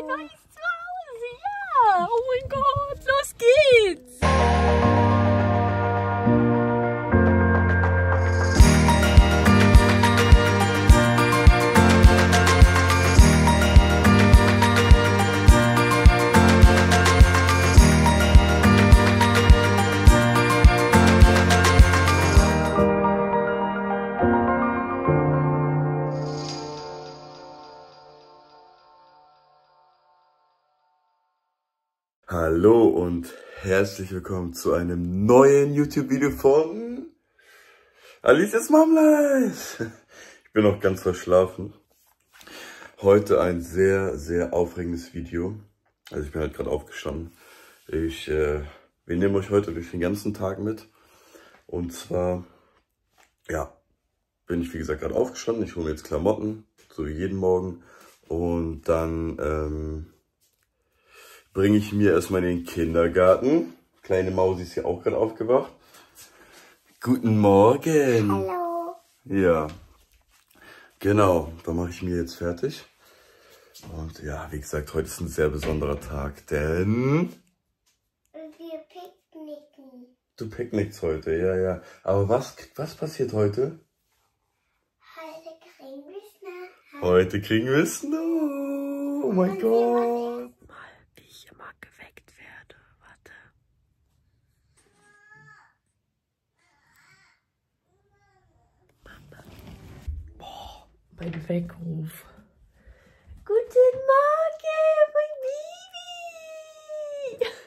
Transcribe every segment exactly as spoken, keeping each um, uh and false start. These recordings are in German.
Elena ist zu Hause, ja. Oh mein Gott, los geht's. Hallo und herzlich willkommen zu einem neuen YouTube-Video von Alicia's Mom Life. Ich bin noch ganz verschlafen. Heute ein sehr, sehr aufregendes Video. Also ich bin halt gerade aufgestanden. Ich, äh, wir nehmen euch heute durch den ganzen Tag mit. Und zwar, ja, bin ich wie gesagt gerade aufgestanden. Ich hole mir jetzt Klamotten, so wie jeden Morgen. Und dann, ähm... bringe ich mir erstmal in den Kindergarten. Kleine Mausi ist ja auch gerade aufgewacht. Guten Morgen. Hallo. Ja, genau. Dann mache ich mir jetzt fertig. Und ja, wie gesagt, heute ist ein sehr besonderer Tag, denn... Wir picknicken. Du picknickst heute, ja, ja. Aber was, was passiert heute? Heute kriegen wir Snow. Heute kriegen wir Snow. Oh mein Gott. Mein Weckruf. Guten Morgen, mein Baby.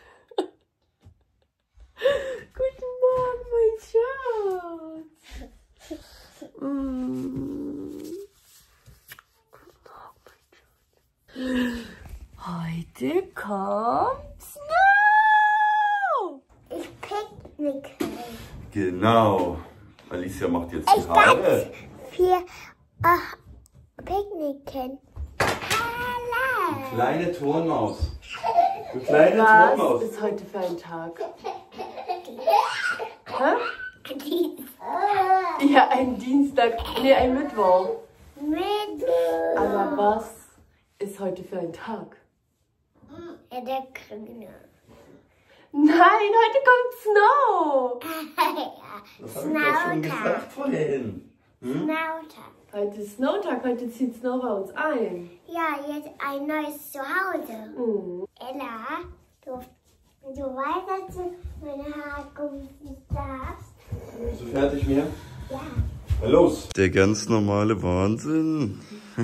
Guten Morgen, mein Schatz. Mm. Guten Morgen, mein Schatz. Heute kommt Snow. Ich picknicke. Genau. Alicia macht jetzt die Ich Haare. darf vier ach, picknicken. Hallo. Kleine Turnmaus. Du kleine Was Turnmaus. ist heute für ein Tag? Hä? Ja, ein Dienstag. Nee, ein Mittwoch. Mittwoch. Aber was ist heute für ein Tag? Ja, der Grüne. Nein, heute kommt Snow. Ja, Das habe ich doch schon Snowtag. gesagt vorhin. Hm? Snowtag. Heute ist Snowtag, heute zieht Snow bei uns ein. Ja, jetzt ein neues Zuhause. Mhm. Ella, du, du weißt, dass du meine Haare gummieren darfst? Bist du fertig, Mia? Ja. Na los. Der ganz normale Wahnsinn.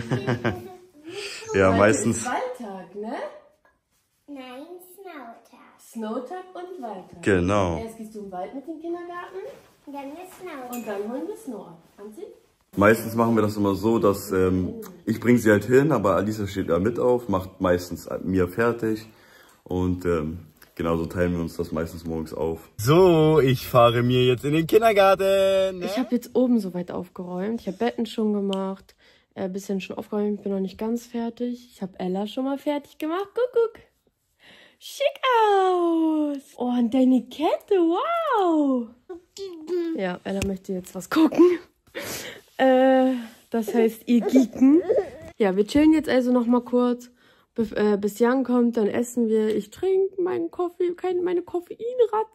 Ja, Heute meistens. ist Waldtag, ne? Nein, Snowtag. Snowtag und Waldtag. Genau. Erst gehst du im Wald mit dem Kindergarten Dann ist Snowtag. und dann holen wir Snow ab. Anzi? Meistens machen wir das immer so, dass ähm, ich bringe sie halt hin, aber Alicia steht da mit auf, macht meistens mir fertig und ähm, genauso teilen wir uns das meistens morgens auf. So, ich fahre mir jetzt in den Kindergarten. Ne? Ich habe jetzt oben soweit aufgeräumt. Ich habe Betten schon gemacht, ein äh, bisschen schon aufgeräumt, bin noch nicht ganz fertig. Ich habe Ella schon mal fertig gemacht. Guck, guck. Schick aus. Oh, und deine Kette, wow. Ja, Ella möchte jetzt was gucken. Äh, das heißt, ihr Geeken. Ja, wir chillen jetzt also noch mal kurz, bis, äh, bis Jan kommt, dann essen wir. Ich trinke meinen Koffein, keine, meine Koffeinration.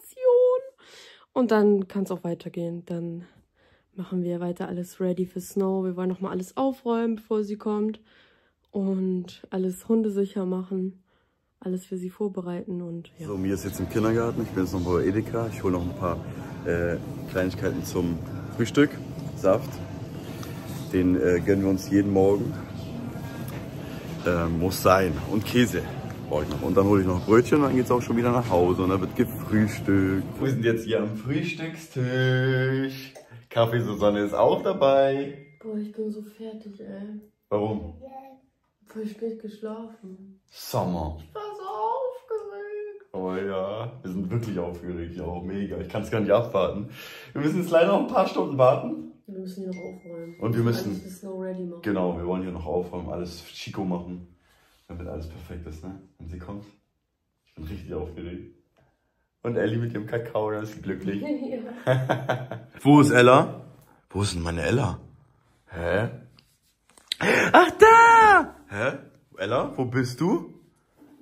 Und dann kann es auch weitergehen. Dann machen wir weiter alles ready für Snow. Wir wollen noch mal alles aufräumen, bevor sie kommt. Und alles hundesicher machen. Alles für sie vorbereiten und ja. So, mir ist jetzt im Kindergarten. Ich bin jetzt noch bei Edeka. Ich hole noch ein paar äh, Kleinigkeiten zum Frühstück. Saft. Den äh, gönnen wir uns jeden Morgen. Äh, muss sein. Und Käse brauche ich noch. Und dann hole ich noch Brötchen und dann geht es auch schon wieder nach Hause. Und dann wird gefrühstückt. Wir sind jetzt hier am Frühstückstisch. Kaffee Susanne ist auch dabei. Boah, ich bin so fertig, ey. Warum? Voll spät geschlafen. Sommer. Ich war so aufgeregt. Oh ja, wir sind wirklich aufgeregt. Ja, auch mega. Ich kann es gar nicht abwarten. Wir müssen jetzt leider noch ein paar Stunden warten. Wir müssen hier noch aufräumen. Und wir müssen- Alles für Snow ready machen. Genau, wir wollen hier noch aufräumen, alles chico machen, damit alles perfekt ist, ne? Wenn sie kommt. Ich bin richtig aufgeregt. Und Ellie mit ihrem Kakao, dann ist sie glücklich. Ja. Wo ist Ella? Wo ist denn meine Ella? Hä? Ach, da! Hä? Ella, wo bist du?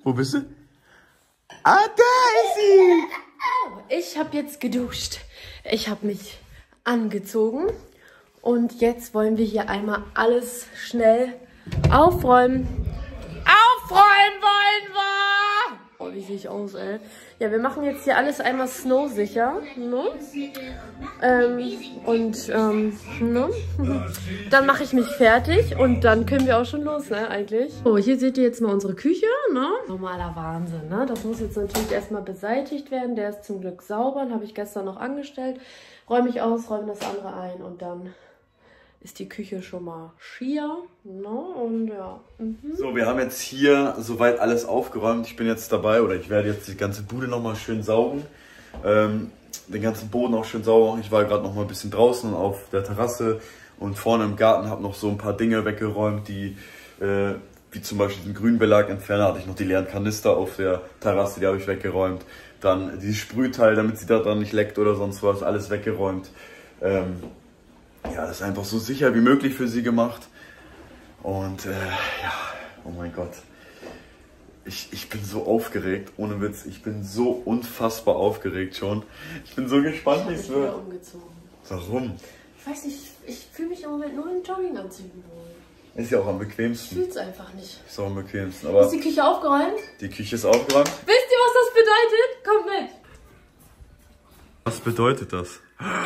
Wo bist du? Ah, da ist sie! Ich habe jetzt geduscht. Ich habe mich angezogen. Und jetzt wollen wir hier einmal alles schnell aufräumen. Aufräumen wollen wir! Oh, wie sehe ich aus, ey? Ja, wir machen jetzt hier alles einmal snow-sicher. Ne? Ähm, und, ähm, ne? Dann mache ich mich fertig und dann können wir auch schon los, ne, eigentlich. So, hier seht ihr jetzt mal unsere Küche, ne? Normaler Wahnsinn, ne? Das muss jetzt natürlich erstmal beseitigt werden. Der ist zum Glück sauber, den habe ich gestern noch angestellt. Räume ich aus, räume das andere ein und dann ist die Küche schon mal schier, ne? Und ja. Mhm. So, wir haben jetzt hier soweit alles aufgeräumt. Ich bin jetzt dabei, oder ich werde jetzt die ganze Bude nochmal schön saugen. Ähm, den ganzen Boden auch schön sauber machen. Ich war gerade noch mal ein bisschen draußen auf der Terrasse und vorne im Garten, habe noch so ein paar Dinge weggeräumt, die, äh, wie zum Beispiel den Grünbelag entfernen. Da hatte ich noch die leeren Kanister auf der Terrasse, die habe ich weggeräumt. Dann dieses Sprühteil, damit sie da dran nicht leckt oder sonst was, alles weggeräumt. Ähm, ja, das ist einfach so sicher wie möglich für sie gemacht. Und äh, ja, oh mein Gott. Ich, ich bin so aufgeregt, ohne Witz. Ich bin so unfassbar aufgeregt schon. Ich bin so gespannt, wie es wird. Umgezogen. Warum? Ich weiß nicht, ich, ich fühle mich im Moment nur in Jogginganzügen wohl. Ist ja auch am Ich bequemsten. fühle es einfach nicht. Ist auch am bequemsten. Aber Ist die Küche aufgeräumt? die Küche ist aufgeräumt. Wisst ihr, was das bedeutet? Kommt mit. Was bedeutet das?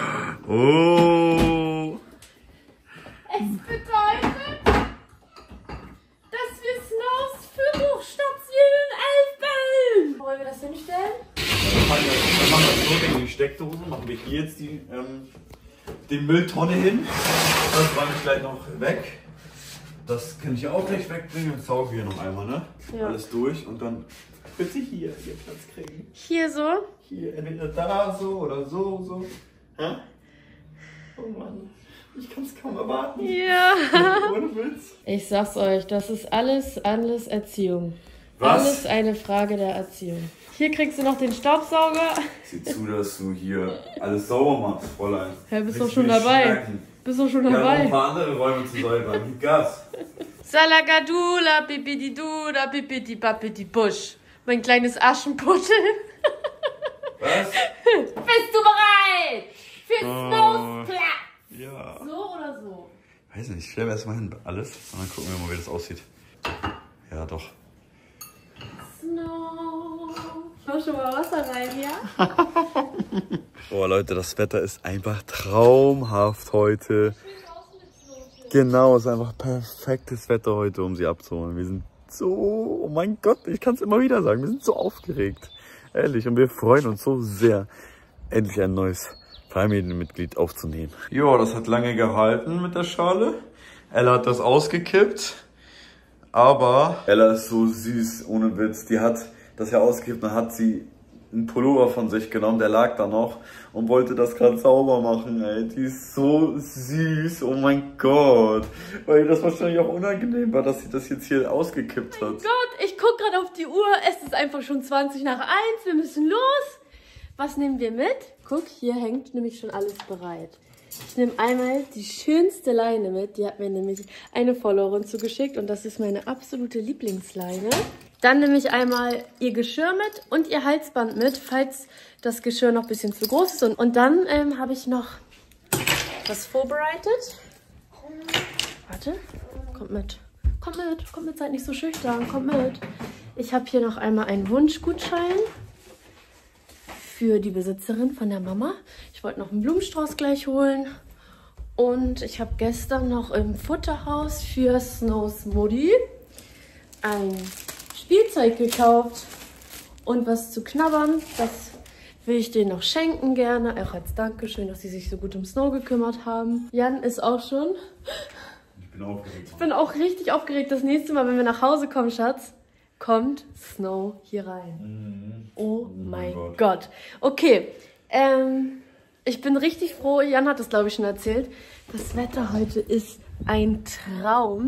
Oh! Es bedeutet, dass wir Snows Führungsstation elf. Wollen wir das hinstellen? Dann machen wir das so in die Steckdose. Machen wir hier jetzt die, ähm, die Mülltonne hin. Das räume ich gleich noch weg. Das kann ich auch gleich wegbringen und sauge hier noch einmal, ne? Ja. Alles durch und dann bitte hier, hier Platz kriegen. Hier so? Hier, entweder da so oder so, so. Hä? Oh Mann, ich kann es kaum erwarten. Ja. Ohne Witz. Ich sag's euch, das ist alles, alles Erziehung. Was? Alles eine Frage der Erziehung. Hier kriegst du noch den Staubsauger. Sieh zu, dass du hier alles sauber machst, Fräulein. Ja, bist Willst doch du schon mich dabei. schmecken? Bist doch schon Ja, noch dabei. ein paar andere Räume zu säubern. Gib Gas. Salagadula, pipidi-duda, pipidi-papidi-push. Mein kleines Aschenputtel. Was? Bist du bereit? Für Oh. Snows Platz. Ja. So oder so? Weiß nicht, ich stelle erstmal hin alles und dann gucken wir mal, wie das aussieht. Ja, doch. Snow. Ich mach schon mal Wasser rein, ja? Oh Leute, das Wetter ist einfach traumhaft heute. Genau, es ist einfach perfektes Wetter heute, um sie abzuholen. Wir sind so, oh mein Gott, ich kann es immer wieder sagen, wir sind so aufgeregt. Ehrlich, und wir freuen uns so sehr, endlich ein neues Familienmitglied aufzunehmen. Ja, das hat lange gehalten mit der Schale. Ella hat das ausgekippt. Aber Ella ist so süß, ohne Witz. Die hat das ja ausgekippt, dann hat sie einen Pullover von sich genommen, der lag da noch und wollte das gerade sauber machen, ey. Die ist so süß, oh mein Gott. Weil ihr das wahrscheinlich auch unangenehm war, dass sie das jetzt hier ausgekippt hat. Gott, ich guck gerade auf die Uhr. Es ist einfach schon zwanzig nach eins. Wir müssen los. Was nehmen wir mit? Guck, hier hängt nämlich schon alles bereit. Ich nehme einmal die schönste Leine mit. Die hat mir nämlich eine Followerin zugeschickt und das ist meine absolute Lieblingsleine. Dann nehme ich einmal ihr Geschirr mit und ihr Halsband mit, falls das Geschirr noch ein bisschen zu groß ist. Und, und dann ähm, habe ich noch was vorbereitet. Warte, kommt mit. Kommt mit, kommt mit, seid nicht so schüchtern, kommt mit. Ich habe hier noch einmal einen Wunschgutschein für die Besitzerin von der Mama. Ich wollte noch einen Blumenstrauß gleich holen. Und ich habe gestern noch im Futterhaus für Snows Mutti ein Spielzeug gekauft und was zu knabbern. Das will ich denen noch schenken gerne. Auch als Dankeschön, dass sie sich so gut um Snow gekümmert haben. Jan ist auch schon. Ich bin aufgeregt. Ich bin auch richtig aufgeregt. Das nächste Mal, wenn wir nach Hause kommen, Schatz, kommt Snow hier rein. Mhm. Oh, Oh mein mein Gott. Gott. Okay, ähm, ich bin richtig froh. Jan hat es, glaube ich, schon erzählt. Das Wetter heute ist ein Traum.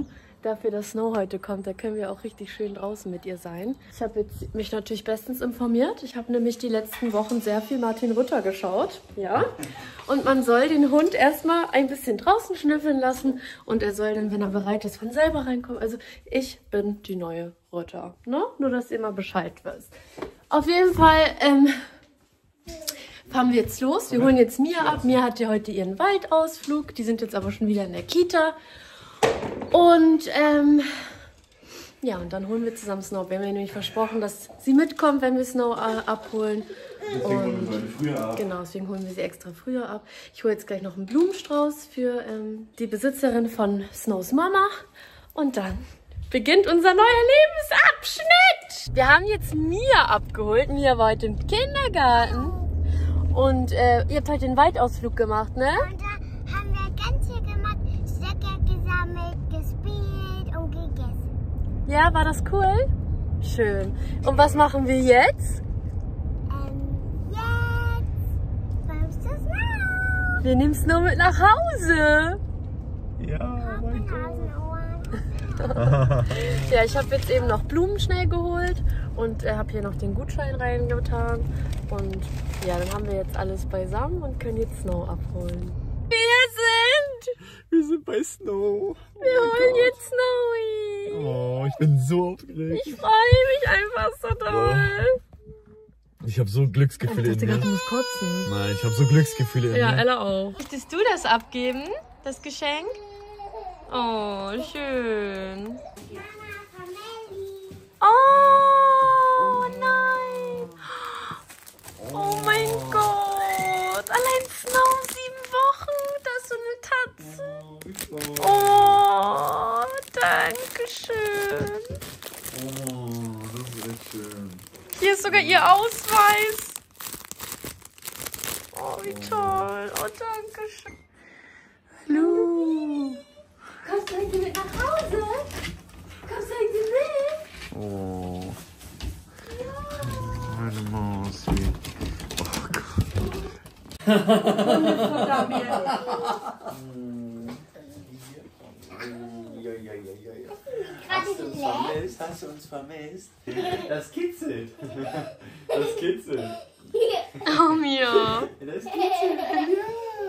dafür, dass Snow heute kommt. Da können wir auch richtig schön draußen mit ihr sein. Ich habe jetzt mich natürlich bestens informiert. Ich habe nämlich die letzten Wochen sehr viel Martin Rütter geschaut. Ja. Und man soll den Hund erstmal ein bisschen draußen schnüffeln lassen. Und er soll dann, wenn er bereit ist, von selber reinkommen. Also ich bin die neue Rütter. Ne? Nur, dass ihr mal Bescheid wisst. Auf jeden Fall ähm, fahren wir jetzt los. Wir holen jetzt Mia ab. Mia hatte heute ihren Waldausflug. Die sind jetzt aber schon wieder in der Kita. Und ähm, ja, und dann holen wir zusammen Snow. Wir haben ihr nämlich versprochen, dass sie mitkommt, wenn wir Snow äh, abholen. Deswegen holen wir sie früher ab. Genau, deswegen holen wir sie extra früher ab. Ich hole jetzt gleich noch einen Blumenstrauß für ähm, die Besitzerin von Snows Mama. Und dann beginnt unser neuer Lebensabschnitt. Wir haben jetzt Mia abgeholt. Mia war heute im Kindergarten. Und äh, ihr habt heute den Waldausflug gemacht, ne? Und da haben wir ganz viel gemacht, Stöcke gesammelt, gespielt und gegessen. Ja, war das cool? Schön. Und was machen wir jetzt? Ähm, jetzt kommst du Snow. Wir nehmen Snow mit nach Hause. Ja, oh mein Gott. Nasenohren. Ja, ich habe jetzt eben noch Blumen schnell geholt und äh, habe hier noch den Gutschein reingetan. Und ja, dann haben wir jetzt alles beisammen und können jetzt Snow abholen. Wir sind! Wir sind bei Snow. Wir holen jetzt Snowy! Oh, ich bin so aufgeregt. Ich freue mich einfach so doll! Ich habe so Glücksgefühle Ich dachte in gerade, du mir. musst kotzen. Nein, ich habe so Glücksgefühle in Ja, mir. Ella auch. Möchtest du das abgeben, das Geschenk? Oh, schön. Mama, Family. Oh, nein. Oh mein Gott. Allein Snow, sieben Wochen. Da ist so eine Tatze. Oh, danke schön. Oh, das ist echt schön. Hier ist sogar ihr Ausweis. Oh, wie toll. Oh, danke schön. Hallo. Kommst du heute mit nach Hause? Kommst du heute mit? Oh. Meine Mausi. Oh Gott. Hast du vermisst? Hast du uns vermisst? Das kitzelt. Das kitzelt. Oh, Mia. Das kitzelt. Ja.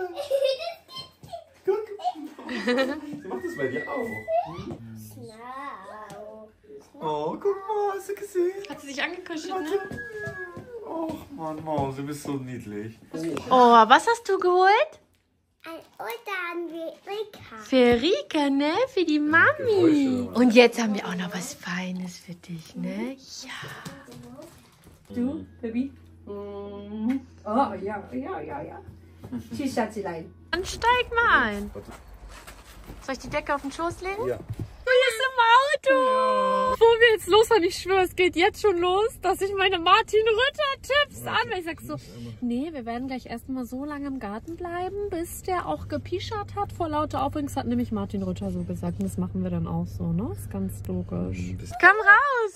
Guck. Sie macht das bei dir auch. Snow. Oh, guck mal, hast du gesehen? Hat sie sich angekuschelt, ne? Oh Mann, Maus, du bist so niedlich. Oh, was hast du geholt? Ein Otter an Rika. Für Rika, ne? Für die Mami. Und jetzt haben wir auch noch was Feines für dich, ne? Ja. Du, Baby? Mm. Oh, ja, ja, ja, ja. Tschüss, Schatzelein. Dann steig mal ein. Soll ich die Decke auf den Schoß legen? Ja. Du bist im Auto. Bevor wir jetzt losfahren, ich schwöre, es geht jetzt schon los, dass ich meine Martin-Rütter-Tipps an. Weil ich sag so, nee, wir werden gleich erstmal so lange im Garten bleiben, bis der auch gepischert hat. Vor lauter Aufregung hat nämlich Martin Rütter so gesagt. Und das machen wir dann auch so, ne? Ist ganz logisch. Komm raus!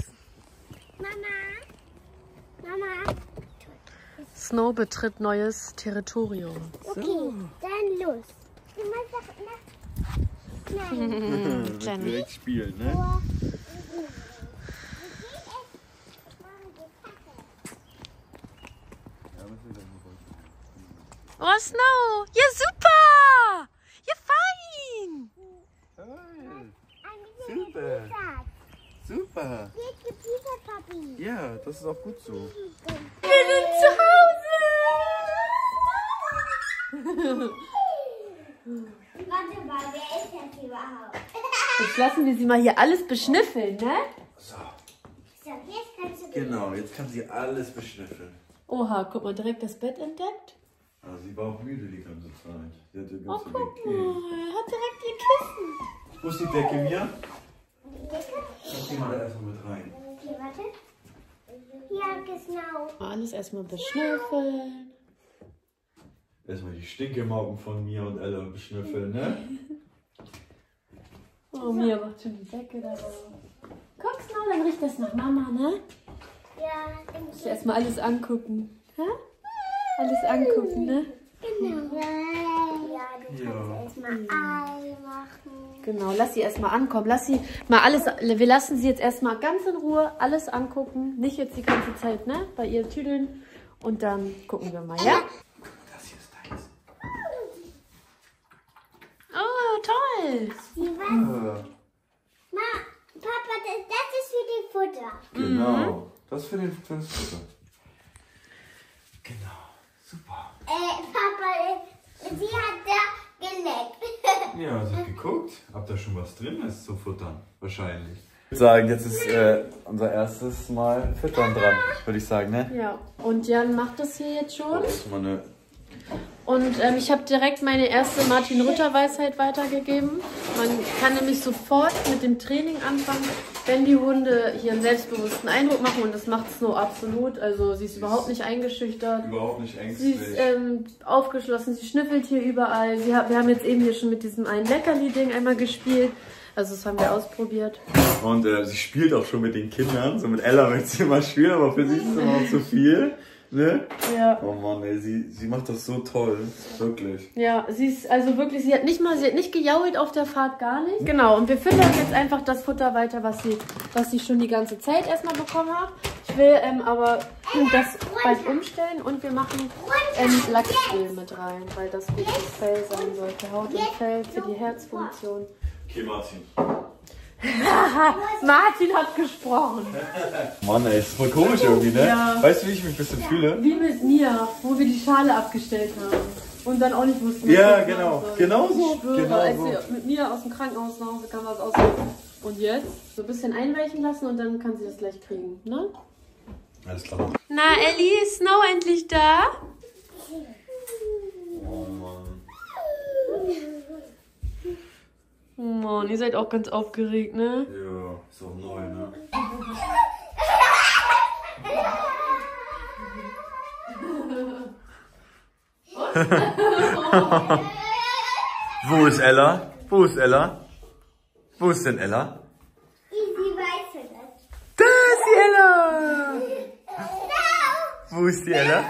Mama. Mama. Snow betritt neues Territorium. Okay, dann los. Du machst doch nach. Nein. Jenny. Direkt spielen, ne? Oh, Snow! Ja, super! Ja, fein! Ein bisschen Super. gepiesert. Super. Jetzt gepiesert, Papi. Ja, das ist auch gut so. Wir sind zu Hause! Warte mal, wer ist das überhaupt? Jetzt lassen wir sie mal hier alles beschnüffeln, ne? So, So, jetzt kannst du. genau, jetzt kann sie alles beschnüffeln. Oha, guck mal, direkt das Bett entdeckt. Aber sie war auch müde die ganze Zeit. Sie hat die Oh, ganze guck Zeit mal, er hat direkt ihr Kissen. Wo ist die Decke, Mia? Decke? Lass die mal da erstmal mit rein. Okay, warte. Ja, genau. Alles erstmal beschnüffeln. Erstmal die Stinkemauken von Mia und Ella beschnüffeln, ne? Oh, Mia macht schon die Decke da drauf. Guck, Snow, dann riecht das nach Mama, ne? Ja, Ich erstmal alles angucken. Hä? Alles angucken, ne? genau. Ja, Ja. Erstmal Ei machen. Genau, lass sie erstmal ankommen. Lass sie mal alles, wir lassen sie jetzt erstmal ganz in Ruhe alles angucken. Nicht jetzt die ganze Zeit, ne? Bei ihr tüdeln. Und dann gucken wir mal, ja? Das hier ist deins. Oh, toll. Wie was? Ja. Ma, Papa, das, das ist für die Futter. Genau. Das für den für das Futter. Genau. Super. Äh, Papa, äh, sie hat da geleckt. Ja, sie hat geguckt, ob da schon was drin ist zu futtern. Wahrscheinlich. Ich würde sagen, jetzt ist äh, unser erstes Mal Füttern dran, würde ich sagen, ne? Ja, und Jan macht das hier jetzt schon. Das ist mal eine Und ähm, ich habe direkt meine erste Martin-Rütter-Weisheit weitergegeben. Man kann nämlich sofort mit dem Training anfangen, wenn die Hunde hier einen selbstbewussten Eindruck machen. Und das macht Snow absolut. Also sie ist überhaupt nicht eingeschüchtert. überhaupt nicht Sie ängstlich. ist ähm, aufgeschlossen, sie schnüffelt hier überall. Sie hat, wir haben jetzt eben hier schon mit diesem einen Leckerli-Ding einmal gespielt. Also das haben wir ausprobiert. Und äh, sie spielt auch schon mit den Kindern. So mit Ella möchte sie immer spielen, aber für sie ist es immer noch zu viel. Ne? Ja. Oh Mann, ey, sie, sie macht das so toll. Wirklich. Ja, sie ist also wirklich, sie hat nicht mal, sie hat nicht gejault auf der Fahrt, gar nicht. Genau, und wir füttern jetzt einfach das Futter weiter, was sie, was sie schon die ganze Zeit erstmal bekommen hat. Ich will ähm, aber das bald umstellen und wir machen ähm, Lachsöl mit rein, weil das gut fürs Fell sein sollte. Haut und Fell für die Herzfunktion. Okay, Martin. Martin hat gesprochen. Mann, ey, ist voll komisch irgendwie, ne? Ja. Weißt du, wie ich mich ein bisschen fühle? Wie mit Mia, wo wir die Schale abgestellt haben. Und dann auch nicht wussten, was Ja, wir genau. machen sollen. Genau so. Ich schwöre, Genau als so. sie mit Mia aus dem Krankenhaus nach Hause kam, war es auch so. Und jetzt? So ein bisschen einweichen lassen und dann kann sie das gleich kriegen, ne? Alles klar. Na, Ellie, ist Snow endlich da? Oh Mann. Oh Mann, ihr seid auch ganz aufgeregt, ne? Ja, ist auch neu, ne? Wo ist Ella? Wo ist Ella? Wo ist denn Ella? Sie weiß das. Da ist die Ella! Wo ist die Ella?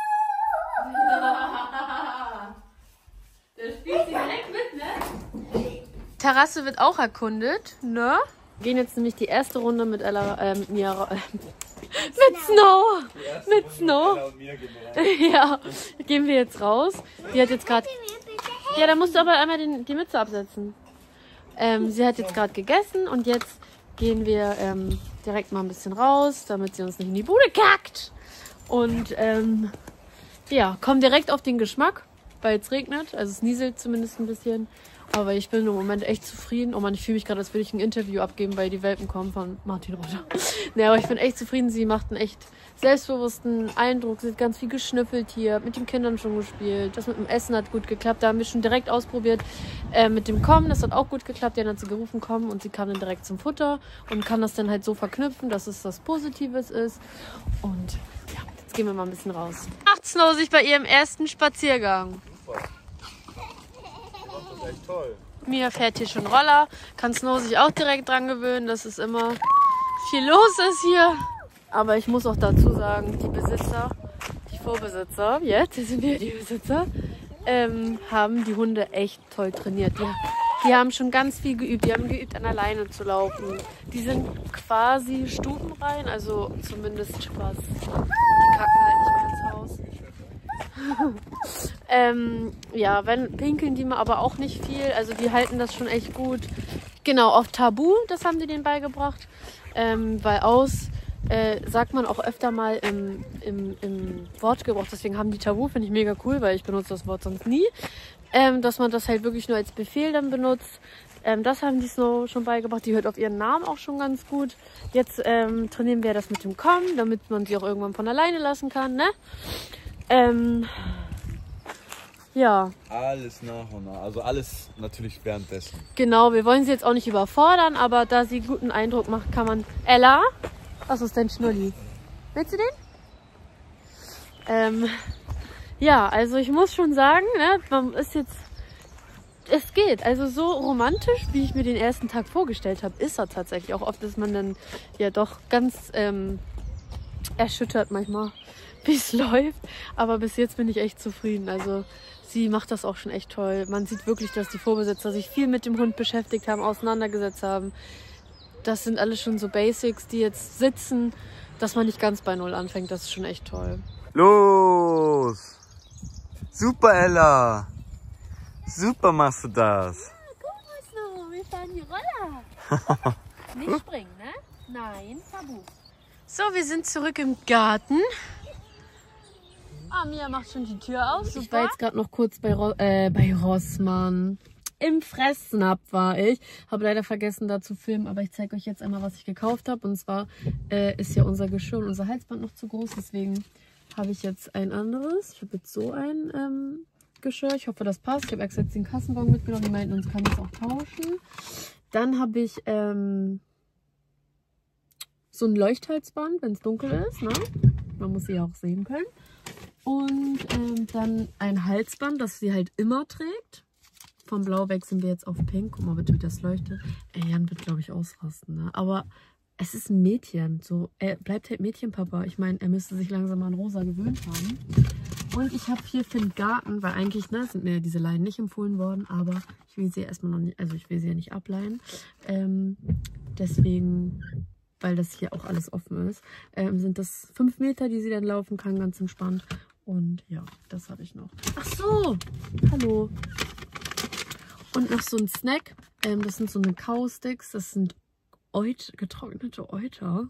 Der spielt sie direkt mit, ne? Terrasse wird auch erkundet, ne? Wir gehen jetzt nämlich die erste Runde mit Ella, ähm, Mia, äh, mit Snow, mit Snow. Ja, gehen wir jetzt raus. Die hat jetzt gerade, ja, da musst du aber einmal den, die Mütze absetzen. Ähm, sie hat jetzt gerade gegessen und jetzt gehen wir ähm, direkt mal ein bisschen raus, damit sie uns nicht in die Bude kackt. Und ähm, ja, kommen direkt auf den Geschmack, weil es regnet, also es nieselt zumindest ein bisschen. Aber ich bin im Moment echt zufrieden. Oh Mann, ich fühle mich gerade, als würde ich ein Interview abgeben, weil die Welpen kommen von Martin Rütter. Nee, aber ich bin echt zufrieden. Sie macht einen echt selbstbewussten Eindruck. Sie hat ganz viel geschnüffelt hier, mit den Kindern schon gespielt. Das mit dem Essen hat gut geklappt. Da haben wir schon direkt ausprobiert. Äh, mit dem Kommen, das hat auch gut geklappt. Dann hat sie gerufen, kommen, und sie kam dann direkt zum Futter und kann das dann halt so verknüpfen, dass es was Positives ist. Und ja, jetzt gehen wir mal ein bisschen raus. Macht Snow sich bei ihrem ersten Spaziergang. Echt toll. Mia fährt hier schon Roller, kann Snow sich auch direkt dran gewöhnen, dass es immer viel los ist hier. Aber ich muss auch dazu sagen, die Besitzer, die Vorbesitzer, jetzt sind wir die Besitzer, ähm, haben die Hunde echt toll trainiert. Die, die haben schon ganz viel geübt, die haben geübt, an der Leine zu laufen. Die sind quasi stubenrein, also zumindest Spaß. Die kacken halt nicht mehr ins Haus. ähm, ja, wenn pinkeln die mal aber auch nicht viel. Also die halten das schon echt gut. Genau, auf Tabu, das haben die denen beigebracht. Ähm, weil aus äh, sagt man auch öfter mal im, im, im Wortgebrauch. Deswegen haben die Tabu, finde ich mega cool, weil ich benutze das Wort sonst nie. Ähm, dass man das halt wirklich nur als Befehl dann benutzt. Ähm, das haben die Snow schon beigebracht. Die hört auf ihren Namen auch schon ganz gut. Jetzt ähm, trainieren wir das mit dem Kommen, damit man sie auch irgendwann von alleine lassen kann, ne? Ähm, ja. Alles nach und nach. Also alles natürlich währenddessen. Genau, wir wollen sie jetzt auch nicht überfordern, aber da sie guten Eindruck macht, kann man... Ella? Was ist dein Schnulli? Willst du den? Ähm, ja, also ich muss schon sagen, ne, man ist jetzt... Es geht, also so romantisch, wie ich mir den ersten Tag vorgestellt habe, ist er tatsächlich. Auch oft ist man dann ja doch ganz... Ähm, erschüttert manchmal, wie es läuft. Aber bis jetzt bin ich echt zufrieden. Also sie macht das auch schon echt toll. Man sieht wirklich, dass die Vorbesitzer sich viel mit dem Hund beschäftigt haben, auseinandergesetzt haben. Das sind alles schon so Basics, die jetzt sitzen, dass man nicht ganz bei Null anfängt. Das ist schon echt toll. Los! Super, Ella! Super machst du das! So, wir fahren die Roller. Nicht springen, ne? Nein, tabu. So, wir sind zurück im Garten. Ah, Mia macht schon die Tür auf. Ich war jetzt gerade noch kurz bei, Ro äh, bei Rossmann. Im Fressnapf war ich. Habe leider vergessen, da zu filmen, aber ich zeige euch jetzt einmal, was ich gekauft habe. Und zwar äh, ist ja unser Geschirr und unser Halsband noch zu groß. Deswegen habe ich jetzt ein anderes. Ich habe jetzt so ein ähm, Geschirr. Ich hoffe, das passt. Ich habe extra jetzt den Kassenbon mitgenommen. Die meinten, uns kann ich es auch tauschen. Dann habe ich ähm, so ein Leuchthalsband, wenn es dunkel ist. Ne? Man muss sie ja auch sehen können. Und ähm, dann ein Halsband, das sie halt immer trägt. Von Blau wechseln wir jetzt auf Pink. Guck mal bitte, wie das leuchtet. Ey, Jan wird, glaube ich, ausrasten. Ne? Aber es ist ein Mädchen. So, er bleibt halt Mädchenpapa. Ich meine, er müsste sich langsam an Rosa gewöhnt haben. Und ich habe hier für den Garten, weil eigentlich ne, sind mir diese Leinen nicht empfohlen worden, aber ich will sie erstmal noch nicht, also ich will sie ja nicht ableihen. Ähm, deswegen, weil das hier auch alles offen ist, ähm, sind das fünf Meter, die sie dann laufen kann, ganz entspannt. Und ja, das habe ich noch. Ach so, hallo. Und noch so ein Snack. Ähm, das sind so eine Kausticks. Das sind Eut getrocknete Euter.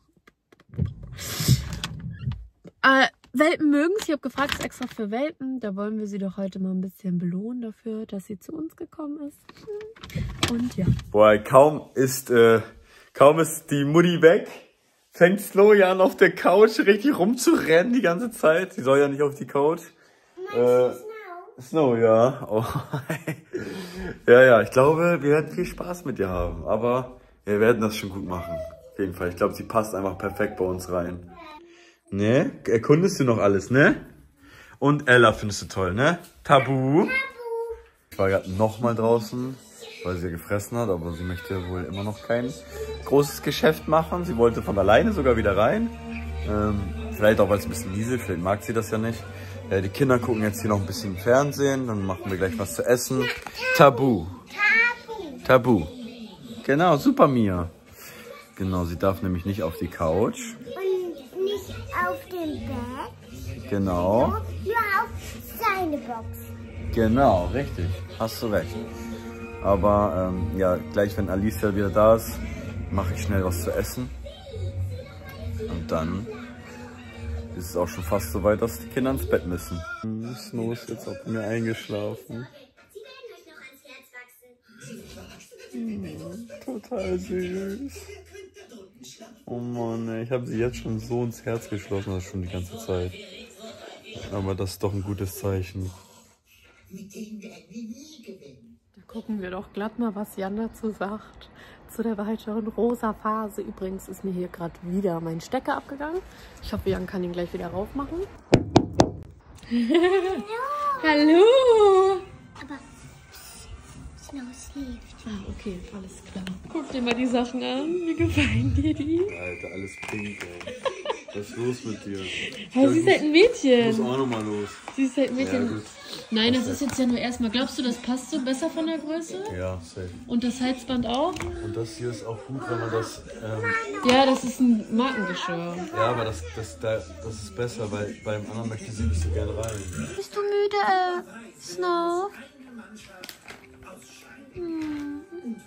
Äh, Welpen mögen es. Ich habe gefragt, ist extra für Welpen. Da wollen wir sie doch heute mal ein bisschen belohnen dafür, dass sie zu uns gekommen ist. Und ja. Boah, kaum ist, äh, kaum ist die Mutti weg, fängt Snow ja an, auf der Couch richtig rumzurennen die ganze Zeit. Sie soll ja nicht auf die Couch. Äh, Snow, ja. Oh. Ja, ja, ich glaube, wir werden viel Spaß mit ihr haben. Aber wir werden das schon gut machen. Auf jeden Fall. Ich glaube, sie passt einfach perfekt bei uns rein. Ne? Erkundest du noch alles, ne? Und Ella findest du toll, ne? Tabu. Ich war gerade nochmal draußen, weil sie gefressen hat. Aber sie möchte wohl immer noch kein großes Geschäft machen. Sie wollte von alleine sogar wieder rein. Ähm, vielleicht auch, weil es ein bisschen nieselt. Vielleicht mag sie das ja nicht. Die Kinder gucken jetzt hier noch ein bisschen Fernsehen, dann machen wir gleich was zu essen. Tabu. Tabu. Genau, super Mia. Genau, sie darf nämlich nicht auf die Couch. Und nicht auf dem Bett. Genau. Nur auf seine Box. Genau, richtig. Hast du recht. Aber ähm, ja, gleich wenn Alicia wieder da ist, mache ich schnell was zu essen. Und dann ist es auch schon fast so weit, dass die Kinder ins Bett müssen. Snow ist jetzt auf mir eingeschlafen. Hm, total süß. Oh Mann, ey, ich habe sie jetzt schon so ins Herz geschlossen, das schon die ganze Zeit. Aber das ist doch ein gutes Zeichen. Da gucken wir doch glatt mal, was Jan dazu sagt. Zu der weiteren rosa Phase. Übrigens ist mir hier gerade wieder mein Stecker abgegangen. Ich hoffe, Jan kann ihn gleich wieder raufmachen. Hallo! Hallo! Aber Snow schläft. Ah, okay, alles klar. Guck dir mal die Sachen an. Wie gefallen dir die? Alter, alles pink, ey. Was ist los mit dir? Aber sie ist halt ein Mädchen. Ich muss auch nochmal los. Sie ist halt ein Mädchen. Ja, gut. Nein, das ist jetzt ja nur erstmal. Glaubst du, das passt so besser von der Größe? Ja, safe. Und das Halsband auch? Und das hier ist auch gut, wenn man das... Ähm, Ja, das ist ein Markengeschirr. ja, aber das, das, das, das ist besser, weil beim anderen möchte sie nicht so gerne rein. Bist du müde, äh, Snow? Hm.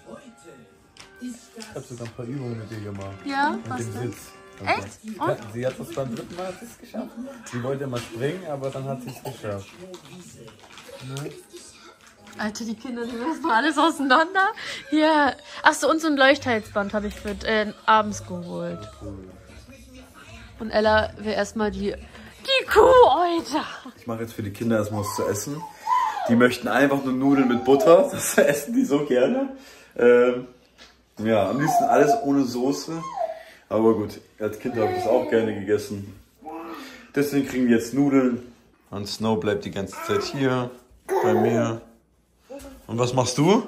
Ich habe sogar ein paar Übungen mit dir gemacht. Ja, Mit was dem denn? Sitz. Echt? Ja, sie hat das beim dritten Mal hat sie's geschafft. Sie wollte mal springen, aber dann hat sie es geschafft. Ne? Alter, die Kinder nehmen erstmal alles auseinander. Hier. Achso, und so ein Leuchthalsband habe ich für äh, abends geholt. Und Ella will erstmal die, die Kuh, Alter. Ich mache jetzt für die Kinder erstmal was zu essen. Die möchten einfach nur Nudeln mit Butter. Das essen die so gerne. Ähm, ja, am liebsten alles ohne Soße. Aber gut, als Kind habe ich das auch gerne gegessen. Deswegen kriegen wir jetzt Nudeln. Und Snow bleibt die ganze Zeit hier bei mir. Und was machst du?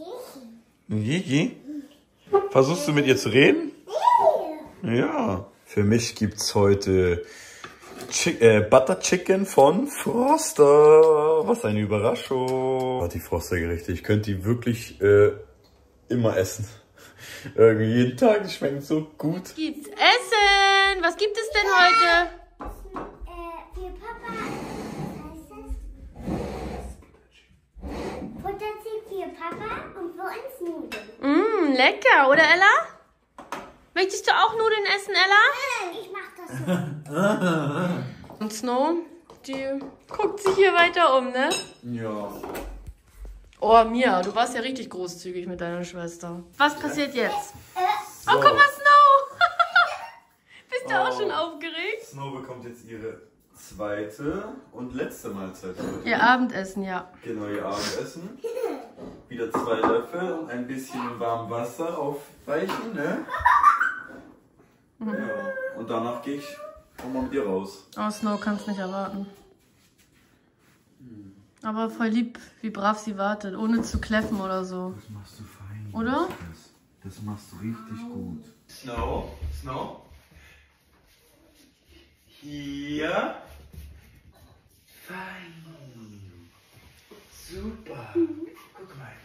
Gigi. Versuchst du mit ihr zu reden? Ja. Für mich gibt's heute Chick äh, Butter Chicken von Froster. Was eine Überraschung. Oh, die Froster-Gerichte, ich könnte die wirklich äh, immer essen. Irgendwie jeden Tag, die schmecken so gut. Gibt's Essen? Was gibt es denn heute? Äh, für Papa, was heißt das? Butterchicken für Papa und für uns Nudeln. Mmm, lecker, oder Ella? Möchtest du auch Nudeln essen, Ella? Ich mach das so. Und Snow, die guckt sich hier weiter um, ne? Ja. Oh, Mia, du warst ja richtig großzügig mit deiner Schwester. Was passiert jetzt? So. Oh, guck mal, Snow! Bist du Oh. auch schon aufgeregt? Snow bekommt jetzt ihre zweite und letzte Mahlzeit heute. Ihr Abendessen, ja. Genau, ihr Abendessen. Wieder zwei Löffel und ein bisschen in warmem Wasser aufweichen, ne? Ja. Und danach gehe ich nochmal mit ihr raus. Oh, Snow kann's nicht erwarten. Aber voll lieb, wie brav sie wartet, ohne zu kläffen oder so. Das machst du fein. Oder? Das, das machst du richtig gut. Snow, Snow. Hier. Fein. Super. Guck mal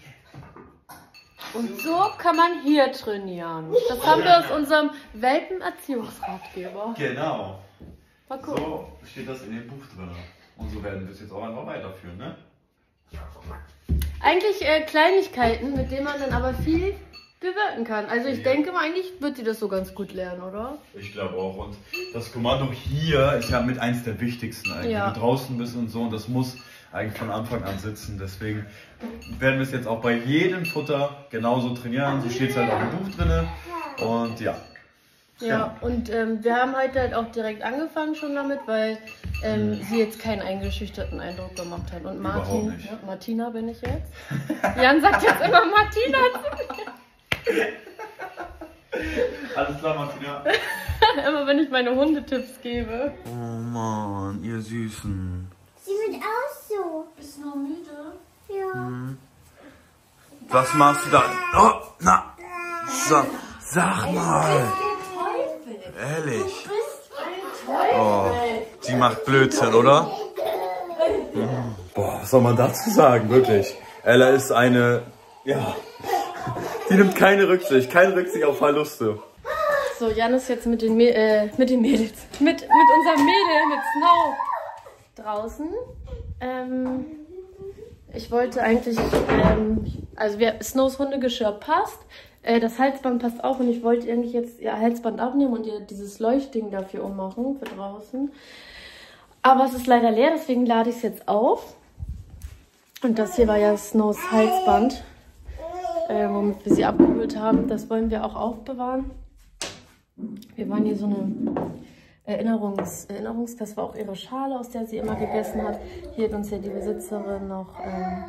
hier. Und so kann man hier trainieren. Das haben wir aus unserem Welpenerziehungsratgeber. Genau. Mal gucken. So steht das in dem Buch drin. Und so werden wir es jetzt auch einfach weiterführen, ne? Eigentlich äh, Kleinigkeiten, mit denen man dann aber viel bewirken kann. Also ich Ja. denke mal, eigentlich wird sie das so ganz gut lernen, oder? Ich glaube auch. Und das Kommando hier ist ja mit eins der wichtigsten eigentlich. Ja. Wenn du draußen bist und so, und das muss eigentlich von Anfang an sitzen. Deswegen werden wir es jetzt auch bei jedem Futter genauso trainieren. So steht es halt auch im Buch drin. Und ja. Ja, und ähm, wir haben heute halt auch direkt angefangen schon damit, weil ähm, sie jetzt keinen eingeschüchterten Eindruck gemacht hat. Und Martin, Überhaupt nicht. ja, Martina bin ich jetzt. Jan sagt jetzt immer Martina zu mir. Alles klar, Martina. Immer wenn ich meine Hundetipps gebe. Oh Mann, ihr Süßen. Sie wird auch so. Bist du noch müde? Ja. Was machst du da? Oh, na. Sag, sag mal. Ehrlich. Oh, die macht Blödsinn, oder? Boah, was soll man dazu sagen, wirklich? Ella ist eine, ja, die nimmt keine Rücksicht, keine Rücksicht auf Verluste. So, Jan ist jetzt mit den, Mä äh, mit den Mädels, mit, mit unserem Mädel, mit Snow draußen. Ähm, ich wollte eigentlich, ähm, also wir, Snows Hundegeschirr passt, äh, das Halsband passt auch und ich wollte eigentlich jetzt ihr Halsband abnehmen und ihr dieses Leuchtding dafür ummachen für draußen. Aber es ist leider leer, deswegen lade ich es jetzt auf. Und das hier war ja Snows Halsband, äh, womit wir sie abgeholt haben. Das wollen wir auch aufbewahren. Wir waren hier so eine Erinnerungs, Erinnerungs, das war auch ihre Schale, aus der sie immer gegessen hat. Hier hat uns ja die Besitzerin noch, ähm,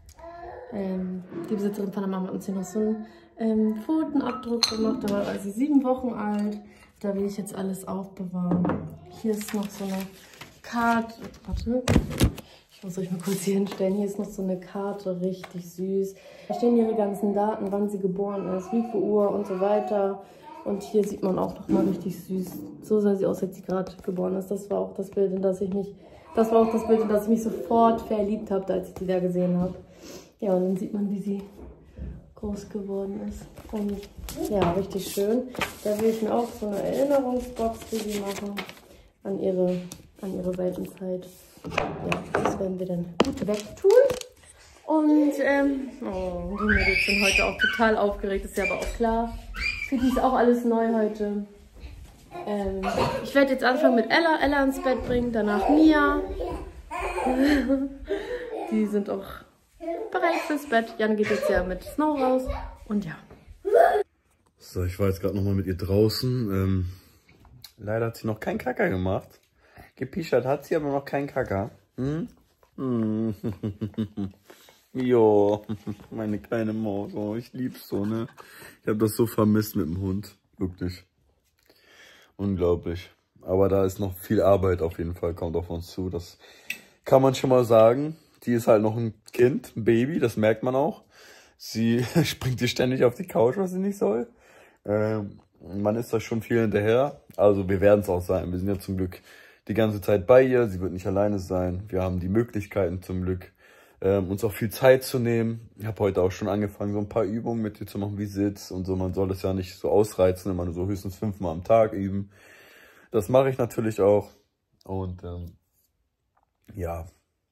ähm, die Besitzerin von der Mama hat uns hier noch so einen ähm, Pfotenabdruck gemacht. Da war sie sieben Wochen alt. Da will ich jetzt alles aufbewahren. Hier ist noch so eine Karte. Warte, ich muss euch mal kurz hier hinstellen. Hier ist noch so eine Karte, richtig süß. Da stehen ihre ganzen Daten, wann sie geboren ist, wie viel Uhr und so weiter. Und hier sieht man auch noch mal richtig süß. So sah sie aus, als sie gerade geboren ist. Das war auch das Bild, in das ich mich, das war auch das Bild, in das ich mich sofort verliebt habe, als ich die da gesehen habe. Ja, und dann sieht man, wie sie groß geworden ist. Und ja, richtig schön. Da will ich mir auch so eine Erinnerungsbox für sie machen an ihre, an ihre Welpenzeit. Ja, das werden wir dann gut wegtun. Und ähm, oh, die Mädels sind heute auch total aufgeregt, ist ja aber auch klar. Für die ist auch alles neu heute. Ähm, ich werde jetzt anfangen mit Ella, Ella ins Bett bringen, danach Mia. Die sind auch bereit fürs Bett. Jan geht jetzt ja mit Snow raus und ja. So, ich war jetzt gerade nochmal mit ihr draußen. Ähm, leider hat sie noch keinen Kacker gemacht. Gepischert hat sie, aber noch keinen Kacker. Hm? Hm. Jo, meine kleine Maus. Oh, ich lieb's so, ne? Ich habe das so vermisst mit dem Hund. Wirklich. Unglaublich. Aber da ist noch viel Arbeit auf jeden Fall, kommt auf uns zu. Das kann man schon mal sagen. Die ist halt noch ein Kind, ein Baby, das merkt man auch. Sie springt hier ständig auf die Couch, was sie nicht soll. Ähm, man ist da schon viel hinterher. Also wir werden es auch sein. Wir sind ja zum Glück die ganze Zeit bei ihr. Sie wird nicht alleine sein. Wir haben die Möglichkeiten zum Glück, ähm, uns auch viel Zeit zu nehmen. Ich habe heute auch schon angefangen, so ein paar Übungen mit ihr zu machen, wie Sitz und so. Man soll das ja nicht so ausreizen, immer nur so höchstens fünfmal am Tag üben. Das mache ich natürlich auch. Und ähm, ja,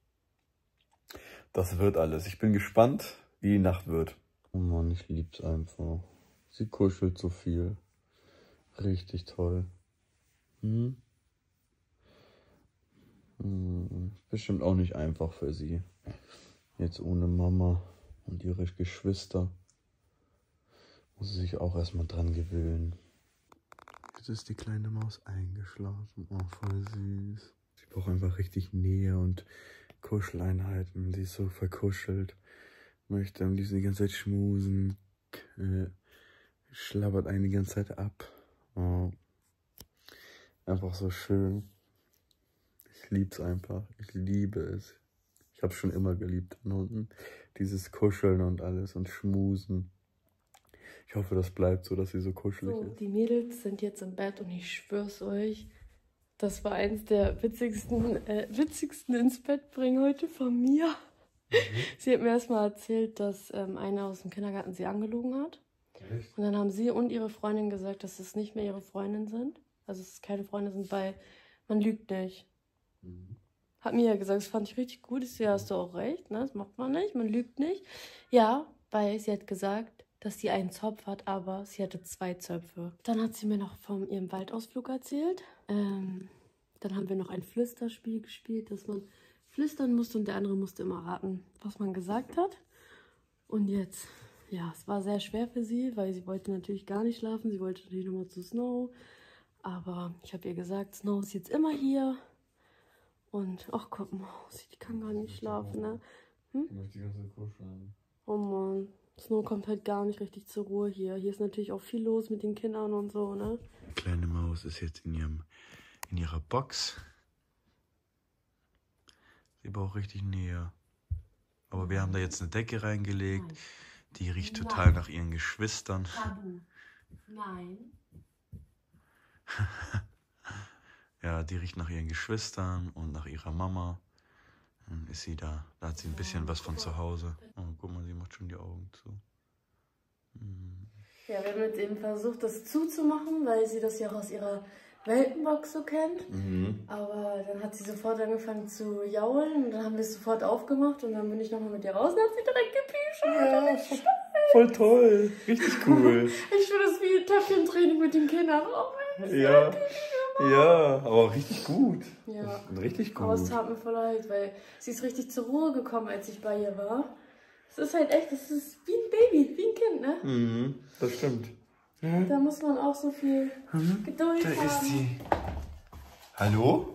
das wird alles. Ich bin gespannt, wie die Nacht wird. Oh Mann, ich lieb's einfach. Sie kuschelt so viel. Richtig toll. Hm? Hm, bestimmt auch nicht einfach für sie. Jetzt ohne Mama und ihre Geschwister. Muss sie sich auch erstmal dran gewöhnen. Jetzt ist die kleine Maus eingeschlafen. Oh, voll süß. Sie braucht einfach richtig Nähe und Kuscheleinheiten. Sie ist so verkuschelt. Möchte am liebsten die ganze Zeit schmusen. Äh, schlabbert einen die ganze Zeit ab. Oh. Einfach so schön. Ich lieb's einfach. Ich liebe es. Ich habe schon immer geliebt an Hunden. Dieses Kuscheln und alles und Schmusen. Ich hoffe, das bleibt so, dass sie so kuschelig So, ist. die Mädels sind jetzt im Bett und ich schwör's euch, das war eins der witzigsten, äh, witzigsten ins Bett bringen heute von mir. Mhm. Sie hat mir erstmal erzählt, dass ähm, einer aus dem Kindergarten sie angelogen hat. Echt? Und dann haben sie und ihre Freundin gesagt, dass es nicht mehr ihre Freundin sind. Also dass es keine Freunde sind, weil man lügt nicht. Mhm. Hat mir ja gesagt, das fand ich richtig gut. Ich so, ja, hast du auch recht, ne? Das macht man nicht, man lügt nicht. Ja, weil sie hat gesagt, dass sie einen Zopf hat, aber sie hatte zwei Zöpfe. Dann hat sie mir noch von ihrem Waldausflug erzählt. Ähm, dann haben wir noch ein Flüsterspiel gespielt, dass man flüstern musste und der andere musste immer raten, was man gesagt hat. Und jetzt, ja, es war sehr schwer für sie, weil sie wollte natürlich gar nicht schlafen. Sie wollte natürlich nochmal zu Snow. Aber ich habe ihr gesagt, Snow ist jetzt immer hier. Und, ach guck mal, sie kann gar nicht schlafen, ne? Hm? Ich möchte die ganze Zeit kuscheln. Oh Mann. Snow kommt halt gar nicht richtig zur Ruhe hier. Hier ist natürlich auch viel los mit den Kindern und so, ne? Die kleine Maus ist jetzt in ihrem, in ihrer Box. Sie braucht richtig Nähe. Aber wir haben da jetzt eine Decke reingelegt. Nein. Die riecht Nein. total nach ihren Geschwistern. Tabu. Nein. Ja, die riecht nach ihren Geschwistern und nach ihrer Mama. Dann ist sie da. Da hat sie ein bisschen was von zu Hause. Oh, guck mal, sie macht schon die Augen zu. Hm. Ja, wir haben jetzt eben versucht, das zuzumachen, weil sie das ja auch aus ihrer Welpenbox so kennt. Mhm. Aber dann hat sie sofort angefangen zu jaulen und dann haben wir es sofort aufgemacht und dann bin ich nochmal mit ihr raus und hat sie direkt gepiescht. Ja, voll toll. Richtig cool. Ich finde das wie Töpfchentraining mit den Kindern. Oh, Ja, ja, aber richtig gut. ja. Richtig Aber es gut. tat mir voll leid, weil sie ist richtig zur Ruhe gekommen, als ich bei ihr war. Es ist halt echt, es ist wie ein Baby, wie ein Kind, ne? Mhm, das stimmt. Da muss man auch so viel Geduld Da haben. ist sie. Hallo?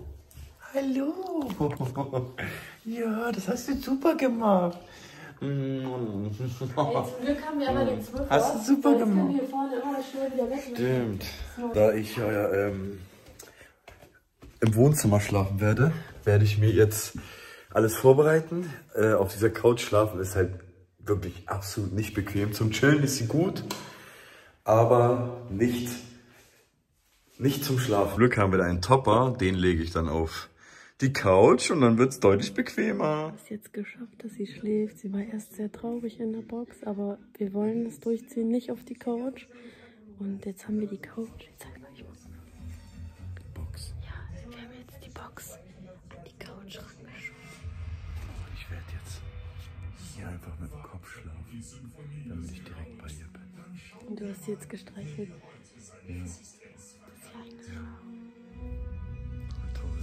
Hallo. Ja, das hast du super gemacht. Ey, zum Glück haben wir aber den Zwölfer. Hast du super weil jetzt gemacht. können wir hier vorne immer schnell wieder weg. Stimmt. Da ich ja ähm, im Wohnzimmer schlafen werde, werde ich mir jetzt alles vorbereiten. Äh, auf dieser Couch schlafen ist halt wirklich absolut nicht bequem. Zum Chillen ist sie gut, aber nicht, nicht zum Schlafen. Glück haben wir da einen Topper, den lege ich dann auf die Couch und dann wird es deutlich bequemer. Es jetzt geschafft, dass sie schläft. Sie war erst sehr traurig in der Box, aber wir wollen das durchziehen, nicht auf die Couch. Und jetzt haben wir die Couch. Jetzt zeig mal, ich muss. Box. Ja, wir haben jetzt die Box an die Couch rangeschoben. Ich werde jetzt hier einfach mit dem Kopf schlafen, damit ich direkt bei ihr bin. Und du hast sie jetzt gestreichelt. Ja. Das ist ja eingeschlafen. Voll toll.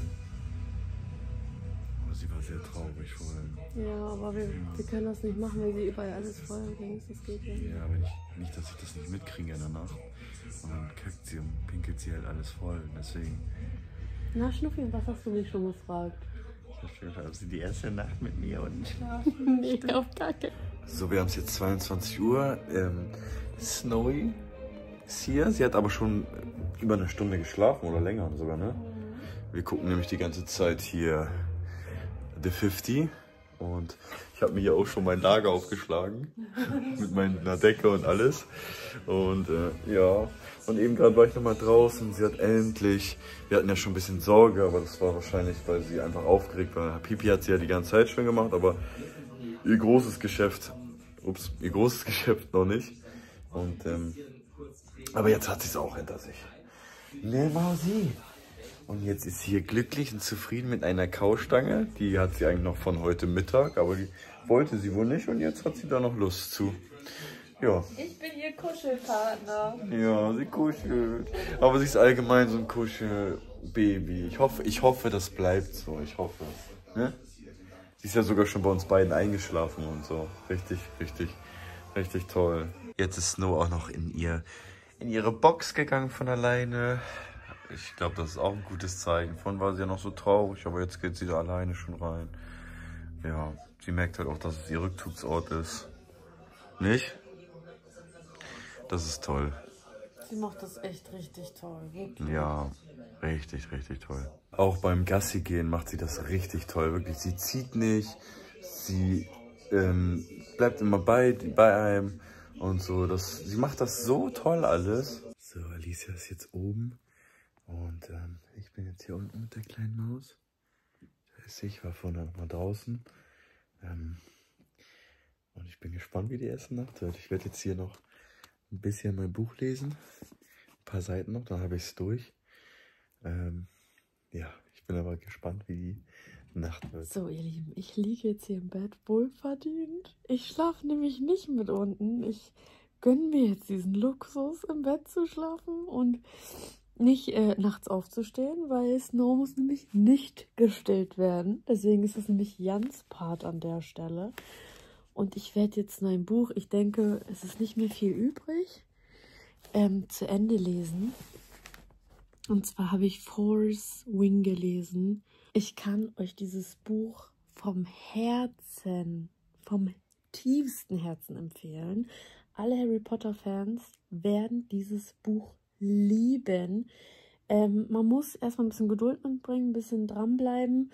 Aber sie war sehr traurig vorhin. Ja, aber wir, wir können das nicht machen, weil sie überall alles voll links. Das geht ja nicht. Ja, aber nicht, nicht, dass ich das nicht mitkriege danach. Und dann kackt sie und pinkelt sie halt alles voll. Deswegen. Na, Schnuffi, was hast du mich schon gefragt? Ich hab schon gefragt, ob sie die erste Nacht mit mir unten schlafen. Nee, auf gar keinen. So, wir haben es jetzt zweiundzwanzig Uhr. Ähm, Snowy ist hier. Sie hat aber schon über eine Stunde geschlafen oder länger sogar, ne? Wir gucken nämlich die ganze Zeit hier The fünfzig Und ich habe mir hier auch schon mein Lager aufgeschlagen. Mit meiner Decke und alles. Und äh, ja, und eben gerade war ich nochmal draußen. Sie hat endlich, wir hatten ja schon ein bisschen Sorge, aber das war wahrscheinlich, weil sie einfach aufgeregt war. Pipi hat sie ja die ganze Zeit schon gemacht, aber ihr großes Geschäft, ups, ihr großes Geschäft noch nicht. Und ähm, aber jetzt hat sie es auch hinter sich. Ne, Mausi. Und jetzt ist sie hier glücklich und zufrieden mit einer Kaustange. Die hat sie eigentlich noch von heute Mittag, aber die wollte sie wohl nicht und jetzt hat sie da noch Lust zu. Ja. Ich bin ihr Kuschelpartner. Ja, sie kuschelt. Aber sie ist allgemein so ein Kuschelbaby. Ich hoffe, ich hoffe, das bleibt so. Ich hoffe. Ne? Sie ist ja sogar schon bei uns beiden eingeschlafen und so. Richtig, richtig, richtig toll. Jetzt ist Snow auch noch in ihr, in ihre Box gegangen von alleine. Ich glaube, das ist auch ein gutes Zeichen. Vorhin war sie ja noch so traurig, aber jetzt geht sie da alleine schon rein. Ja, sie merkt halt auch, dass es ihr Rückzugsort ist. Nicht? Das ist toll. Sie macht das echt richtig toll. Wirklich. Ja, richtig, richtig toll. Auch beim Gassi gehen macht sie das richtig toll. Wirklich, sie zieht nicht. Sie ähm, bleibt immer bei, bei einem und so. Das, sie macht das so toll alles. So, Alicia ist jetzt oben. Und ähm, ich bin jetzt hier unten mit der kleinen Maus. Da ist sie, ich war vorhin noch mal draußen. Ähm, und ich bin gespannt, wie die erste Nacht wird. Ich werde jetzt hier noch ein bisschen mein Buch lesen. Ein paar Seiten noch, dann habe ich es durch. Ähm, ja, ich bin aber gespannt, wie die Nacht wird. So, ihr Lieben, ich liege jetzt hier im Bett, wohlverdient. Ich schlafe nämlich nicht mit unten. Ich gönne mir jetzt diesen Luxus, im Bett zu schlafen und nicht äh, nachts aufzustehen, weil Snow muss nämlich nicht gestillt werden. Deswegen ist das nämlich Jans Part an der Stelle. Und ich werde jetzt mein Buch, ich denke, es ist nicht mehr viel übrig, ähm, zu Ende lesen. Und zwar habe ich Force Wing gelesen. Ich kann euch dieses Buch vom Herzen, vom tiefsten Herzen empfehlen. Alle Harry Potter Fans werden dieses Buch lieben. Ähm, man muss erstmal ein bisschen Geduld mitbringen, ein bisschen dranbleiben.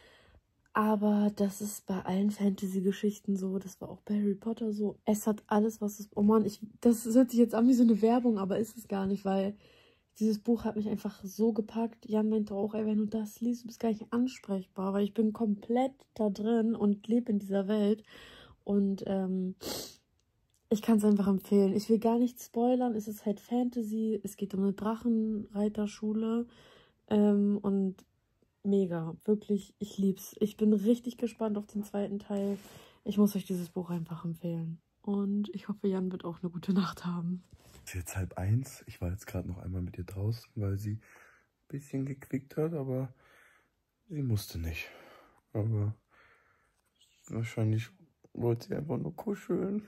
Aber das ist bei allen Fantasy-Geschichten so. Das war auch bei Harry Potter so. Es hat alles, was es... Oh Mann, ich, das hört sich jetzt an wie so eine Werbung, aber ist es gar nicht, weil dieses Buch hat mich einfach so gepackt. Jan meinte auch, ey, wenn du das liest, du bist gar nicht ansprechbar, weil ich bin komplett da drin und lebe in dieser Welt. Und ähm, ich kann es einfach empfehlen. Ich will gar nicht spoilern. Es ist halt Fantasy. Es geht um eine Drachenreiterschule. Ähm, und mega. Wirklich, ich lieb's. Ich bin richtig gespannt auf den zweiten Teil. Ich muss euch dieses Buch einfach empfehlen. Und ich hoffe, Jan wird auch eine gute Nacht haben. Es ist jetzt halb eins. Ich war jetzt gerade noch einmal mit ihr draußen, weil sie ein bisschen gequickt hat, aber sie musste nicht. Aber wahrscheinlich wollte sie einfach nur kuscheln.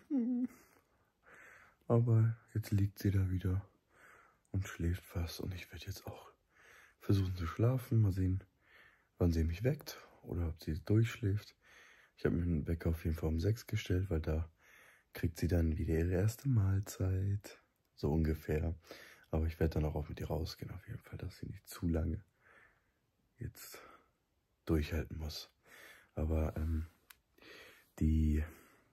Aber jetzt liegt sie da wieder und schläft fast. Und ich werde jetzt auch versuchen zu schlafen. Mal sehen, wann sie mich weckt oder ob sie durchschläft. Ich habe mir den Wecker auf jeden Fall um sechs gestellt, weil da kriegt sie dann wieder ihre erste Mahlzeit. So ungefähr. Aber ich werde dann auch mit ihr rausgehen auf jeden Fall, dass sie nicht zu lange jetzt durchhalten muss. Aber ähm, die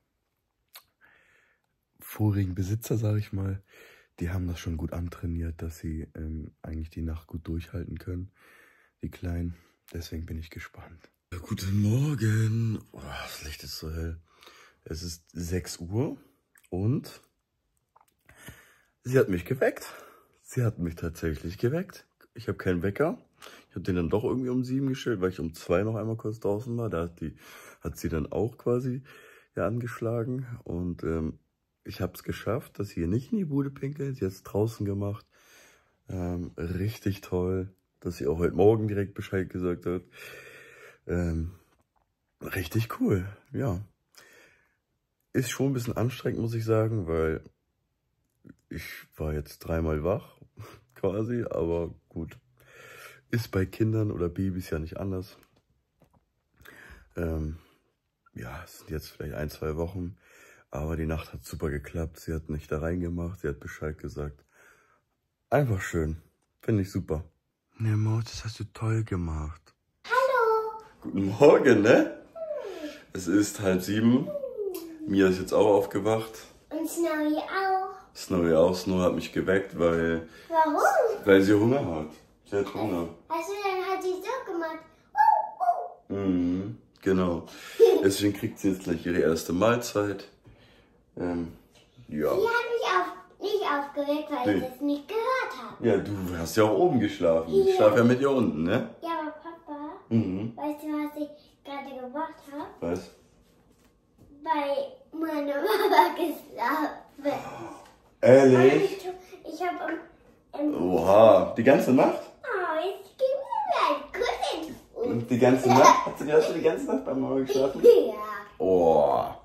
vorigen Besitzer, sage ich mal, die haben das schon gut antrainiert, dass sie ähm, eigentlich die Nacht gut durchhalten können, die Kleinen. Deswegen bin ich gespannt. Ja, guten Morgen. Oh, das Licht ist so hell. Es ist sechs Uhr und sie hat mich geweckt. Sie hat mich tatsächlich geweckt. Ich habe keinen Wecker. Ich habe den dann doch irgendwie um sieben gestellt, weil ich um zwei noch einmal kurz draußen war. Da hat, die, hat sie dann auch quasi ja angeschlagen. Und ähm, ich habe es geschafft, dass sie hier nicht in die Bude pinkelt. Sie hat es draußen gemacht. Ähm, richtig toll, dass sie auch heute Morgen direkt Bescheid gesagt hat. Ähm, richtig cool, ja. Ist schon ein bisschen anstrengend, muss ich sagen, weil ich war jetzt dreimal wach, quasi, aber gut. Ist bei Kindern oder Babys ja nicht anders. Ähm, ja, es sind jetzt vielleicht ein, zwei Wochen, aber die Nacht hat super geklappt. Sie hat nicht da reingemacht, sie hat Bescheid gesagt. Einfach schön, finde ich super. Ne, Maus, das hast du toll gemacht. Hallo. Guten Morgen, ne? Es ist halb sieben. Mia ist jetzt auch aufgewacht. Und Snowy auch. Snowy auch. Snow hat mich geweckt, weil, Warum? weil sie Hunger hat. Sie hat Hunger. Also dann hat sie so gemacht. Uh, uh. Mhm, genau. Deswegen kriegt sie jetzt gleich ihre erste Mahlzeit. Ähm, ja. Die hat mich auch nicht aufgeregt, weil Nee. ich das nicht gehört habe. Ja, du hast ja auch oben geschlafen. Ich Ja. schlafe ja mit ihr unten, ne? Ja, aber Papa, Mhm. weißt du, was ich gerade gemacht habe? Was? Bei meiner Mama geschlafen. Ehrlich? Ich, ich habe im, im Oha. Die ganze Nacht? Oh, jetzt gib mir einen Kuss. Und die ganze Nacht? Hast du, hast du die ganze Nacht bei Mama geschlafen? Ja. Oh.